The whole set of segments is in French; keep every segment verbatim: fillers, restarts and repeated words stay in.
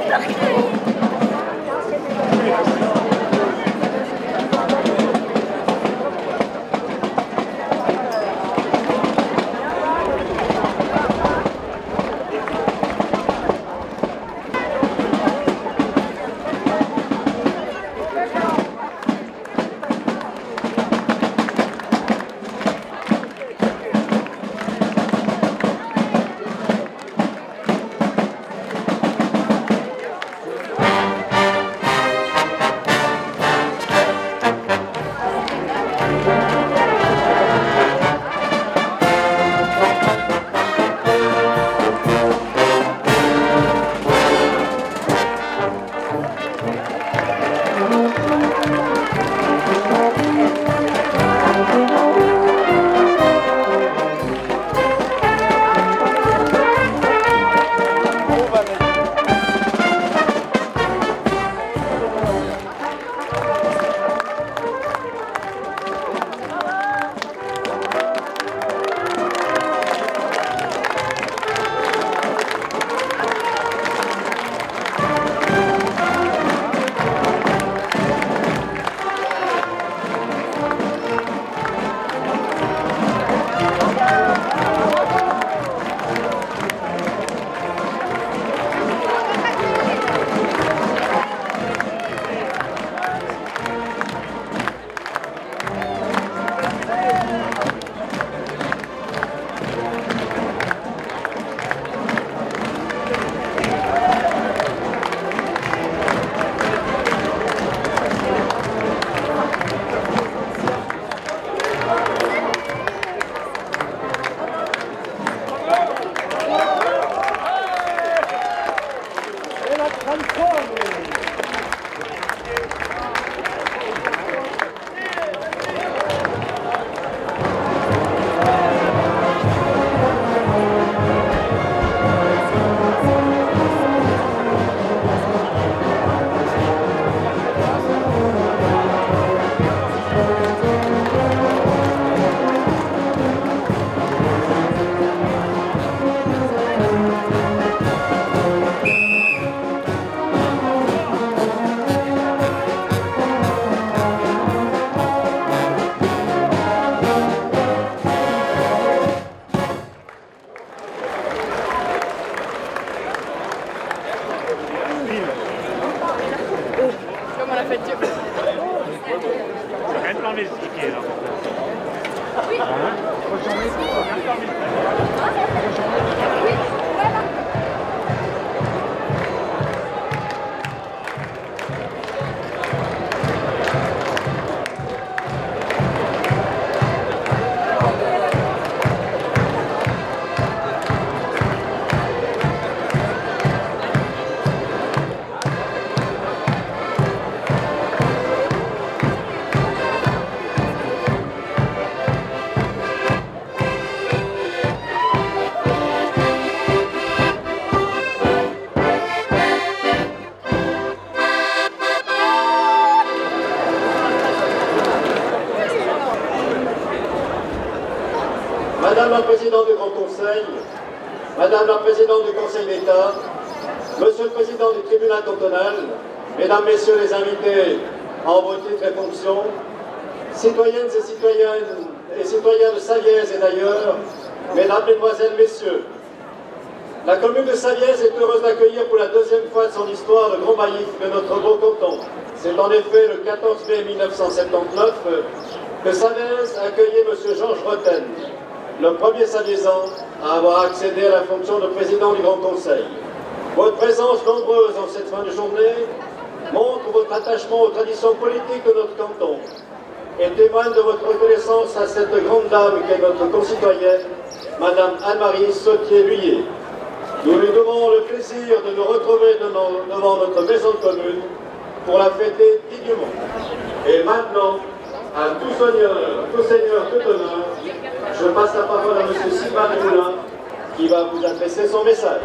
Madame la Présidente du Grand Conseil, Madame la Présidente du Conseil d'État, Monsieur le Président du Tribunal cantonal, Mesdames, Messieurs les invités en vos titres et fonctions, citoyennes et citoyens et citoyens de Savièse et d'ailleurs, Mesdames, Mesdemoiselles, Messieurs, la commune de Savièse est heureuse d'accueillir pour la deuxième fois de son histoire le grand bailli de notre beau canton. C'est en effet le quatorze mai mille neuf cent soixante-dix-neuf que Savièse accueillait M. Georges Rotten, le premier Saviésan à avoir accédé à la fonction de président du Grand Conseil. Votre présence nombreuse en cette fin de journée montre votre attachement aux traditions politiques de notre canton et témoigne de votre reconnaissance à cette grande dame qui est notre concitoyenne, Madame Anne-Marie Sautier-Lhuillier. Nous lui devons le plaisir de nous retrouver devant notre maison de commune pour la fêter dignement. Et maintenant, à tout seigneur, tout seigneur, tout honneur, je passe la parole à M. Sylvain Desmoulins qui va vous adresser son message.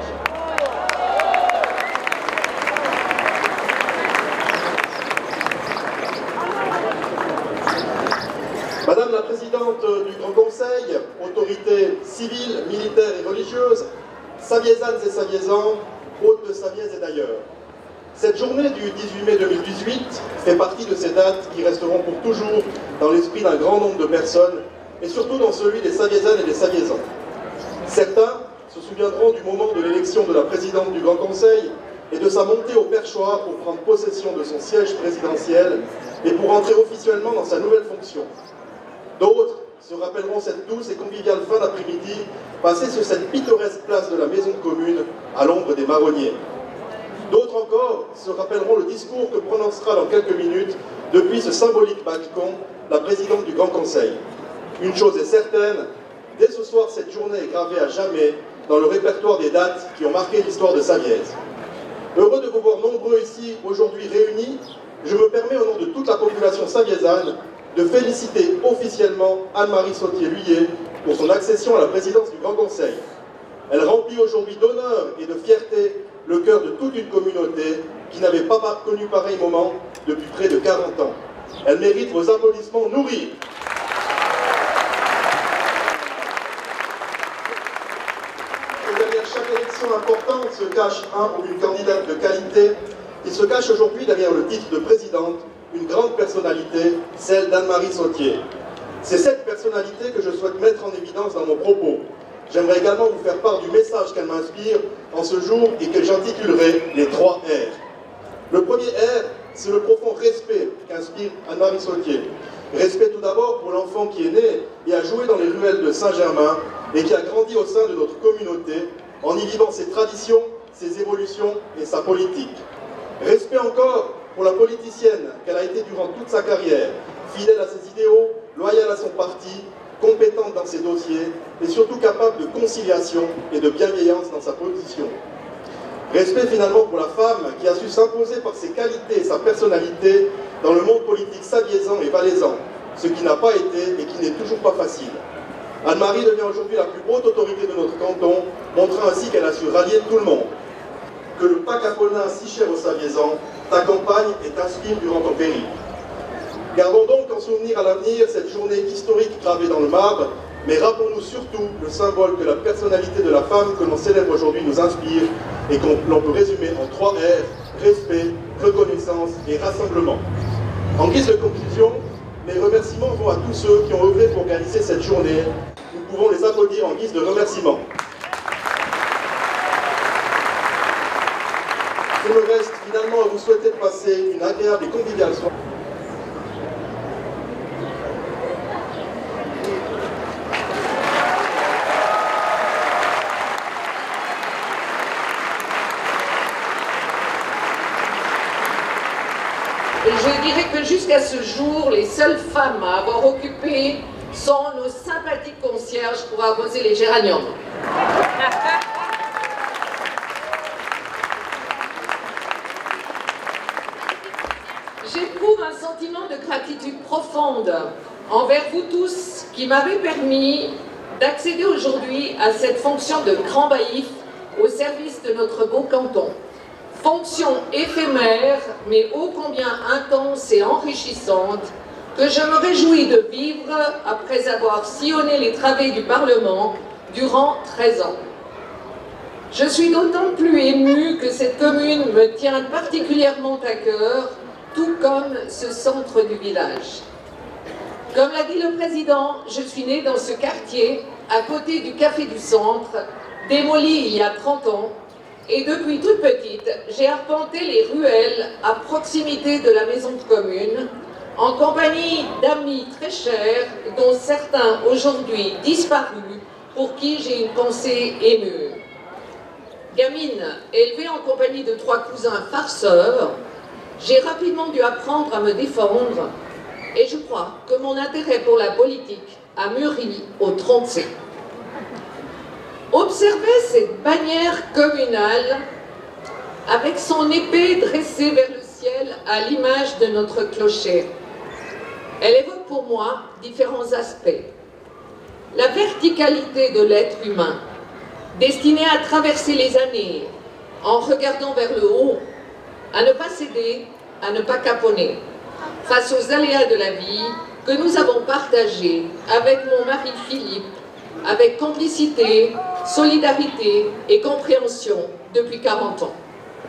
Madame la Présidente du Grand Conseil, autorités civiles, militaires et religieuses, Saviésanes et Saviésans, hôtes de Savièse et d'ailleurs, Cette journée du dix-huit mai deux mille dix-huit fait partie de ces dates qui resteront pour toujours dans l'esprit d'un grand nombre de personnes, et surtout dans celui des Saviezannes et des Saviezans. Certains se souviendront du moment de l'élection de la présidente du Grand Conseil et de sa montée au perchoir pour prendre possession de son siège présidentiel et pour entrer officiellement dans sa nouvelle fonction. D'autres se rappelleront cette douce et conviviale fin d'après-midi passée sur cette pittoresque place de la Maison Commune à l'ombre des marronniers. D'autres encore se rappelleront le discours que prononcera dans quelques minutes, depuis ce symbolique balcon, la présidente du Grand Conseil. Une chose est certaine, dès ce soir, cette journée est gravée à jamais dans le répertoire des dates qui ont marqué l'histoire de Savièse. Heureux de vous voir nombreux ici, aujourd'hui réunis, je me permets au nom de toute la population saviezane de féliciter officiellement Anne-Marie Sautier-Lhuillier pour son accession à la présidence du Grand Conseil. Elle remplit aujourd'hui d'honneur et de fierté le cœur de toute une communauté qui n'avait pas connu pareil moment depuis près de quarante ans. Elle mérite vos applaudissements nourris. Et derrière chaque élection importante se cache un ou une candidate de qualité. Il se cache aujourd'hui derrière le titre de présidente une grande personnalité, celle d'Anne-Marie Sautier. C'est cette personnalité que je souhaite mettre en évidence dans mon propos. J'aimerais également vous faire part du message qu'elle m'inspire en ce jour et que j'intitulerai les trois R. Le premier R, c'est le profond respect qu'inspire Anne-Marie Sautier. Respect tout d'abord pour l'enfant qui est né et a joué dans les ruelles de Saint-Germain et qui a grandi au sein de notre communauté en y vivant ses traditions, ses évolutions et sa politique. Respect encore pour la politicienne qu'elle a été durant toute sa carrière, fidèle à ses idéaux, loyale à son parti, compétente dans ses dossiers et surtout capable de conciliation et de bienveillance dans sa position. Respect finalement pour la femme qui a su s'imposer par ses qualités et sa personnalité dans le monde politique saviezan et valaisan, ce qui n'a pas été et qui n'est toujours pas facile. Anne-Marie devient aujourd'hui la plus haute autorité de notre canton, montrant ainsi qu'elle a su rallier tout le monde. Que le Pâques apollin si cher aux Saviezans t'accompagne et t'inspire durant ton périple. Gardons donc en souvenir à l'avenir cette journée historique gravée dans le marbre, mais rappelons-nous surtout le symbole que la personnalité de la femme que l'on célèbre aujourd'hui nous inspire et qu'on l'on peut résumer en trois R, respect, reconnaissance et rassemblement. En guise de conclusion, mes remerciements vont à tous ceux qui ont œuvré pour organiser cette journée. Nous pouvons les applaudir en guise de remerciement. Il me reste finalement à vous souhaiter de passer une agréable et conviviale soirée. Je dirais que jusqu'à ce jour, les seules femmes à avoir occupé sont nos sympathiques concierges pour arroser les géraniums. J'éprouve un sentiment de gratitude profonde envers vous tous qui m'avez permis d'accéder aujourd'hui à cette fonction de grand baillif au service de notre beau canton. Fonction éphémère, mais ô combien intense et enrichissante, que je me réjouis de vivre après avoir sillonné les travées du Parlement durant treize ans. Je suis d'autant plus émue que cette commune me tient particulièrement à cœur, tout comme ce centre du village. Comme l'a dit le président, je suis née dans ce quartier, à côté du Café du Centre, démoli il y a trente ans, et depuis toute petite, j'ai arpenté les ruelles à proximité de la maison de commune, en compagnie d'amis très chers, dont certains aujourd'hui disparus, pour qui j'ai une pensée émue. Gamine, élevée en compagnie de trois cousins farceurs, j'ai rapidement dû apprendre à me défendre, et je crois que mon intérêt pour la politique a mûri au troncé. Observez cette bannière communale avec son épée dressée vers le ciel à l'image de notre clocher. Elle évoque pour moi différents aspects. La verticalité de l'être humain, destinée à traverser les années en regardant vers le haut, à ne pas céder, à ne pas caponner, face aux aléas de la vie que nous avons partagés avec mon mari Philippe, avec complicité, solidarité et compréhension depuis quarante ans.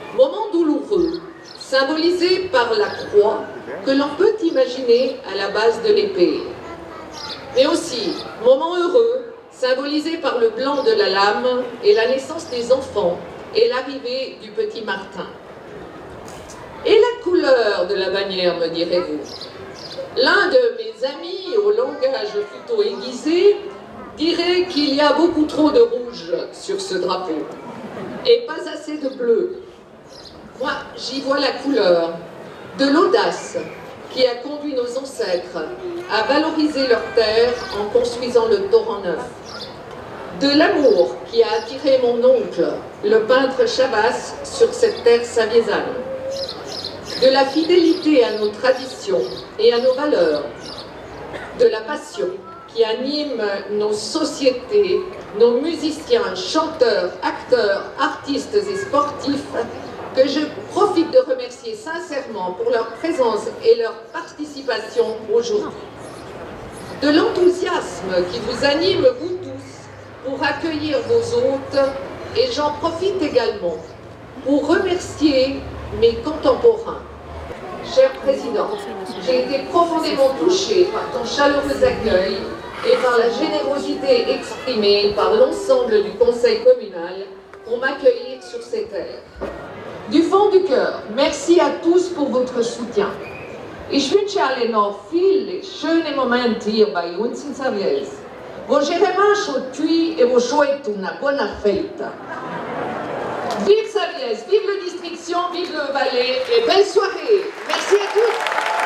Moment douloureux, symbolisé par la croix que l'on peut imaginer à la base de l'épée. Mais aussi, moment heureux, symbolisé par le blanc de la lame et la naissance des enfants et l'arrivée du petit Martin. Et la couleur de la bannière, me direz-vous? L'un de mes amis, au langage plutôt aiguisé, dirait qu'il y a beaucoup trop de rouge sur ce drapeau et pas assez de bleu. Moi, j'y vois la couleur de l'audace qui a conduit nos ancêtres à valoriser leur terre en construisant le torrent neuf. De l'amour qui a attiré mon oncle, le peintre Chavas, sur cette terre saviésane. De la fidélité à nos traditions et à nos valeurs. De la passion qui anime nos sociétés, nos musiciens, chanteurs, acteurs, artistes et sportifs, que je profite de remercier sincèrement pour leur présence et leur participation aujourd'hui. De l'enthousiasme qui vous anime, vous tous, pour accueillir vos hôtes, et j'en profite également pour remercier mes contemporains. Cher Président, j'ai été profondément touchée par ton chaleureux accueil et par la générosité exprimée par l'ensemble du Conseil communal pour m'accueillir sur ces terres. Du fond du cœur, merci à tous pour votre soutien. Ich wünsche allen noch viele schöne Momente hier bei uns in Savièse. Vos Jérémas aujourd'hui et vos chouettes una buona fête. Vive Savièse, vive le Distriction, vive le Valais et belle soirée. Merci à tous.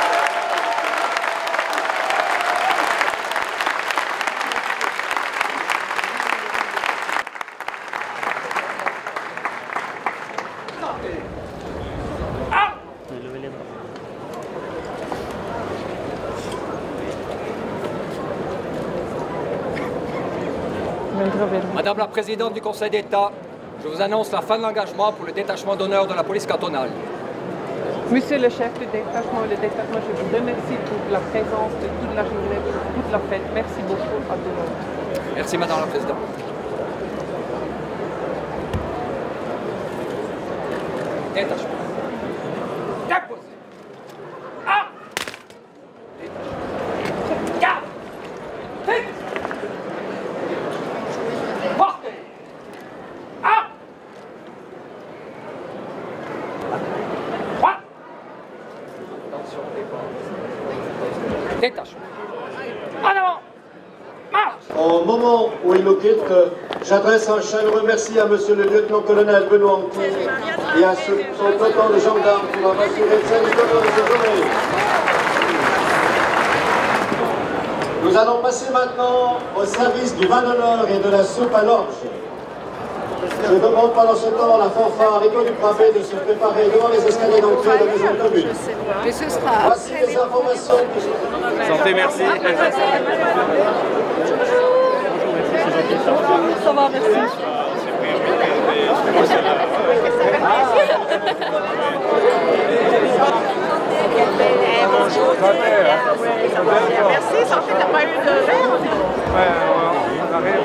Madame la Présidente du Conseil d'État, je vous annonce la fin de l'engagement pour le détachement d'honneur de la police cantonale. Monsieur le chef du détachement, le détachement, je vous remercie pour la présence de toute la journée, pour toute la fête. Merci beaucoup à tout le monde. Merci Madame la Présidente. Détachement. Déposé. Ah. Détachement. Garde. Vite. Portez. Ah. Trois. Détachement. En avant. Marche. Au moment où il nous quitte, j'adresse un chaleureux merci à monsieur le lieutenant-colonel Benoît Anqui et à ce, son peloton de gendarmes qui m'a assuré de salut de cette journée. Nous allons passer maintenant au service du vin d'honneur et de la soupe à l'orge. Je demande pendant ce temps la fanfare Rico du Pravé de se préparer devant les escaliers d'entrée de la maison commune. Mais ce sera Voici les informations que je... Santé, merci. Ça va, merci. Bonjour. Merci, santé, t'as pas eu de verre? Ouais, on arrive.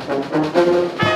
Merci.